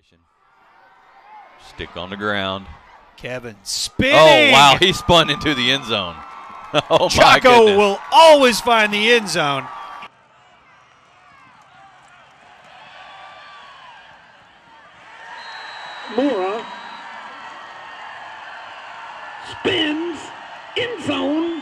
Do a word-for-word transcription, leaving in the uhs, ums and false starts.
situation. Stick on the ground. Kevin spinning. Oh, wow. He spun into the end zone. Oh, my Chaco goodness. will always find the end zone. Mora spins, end zone.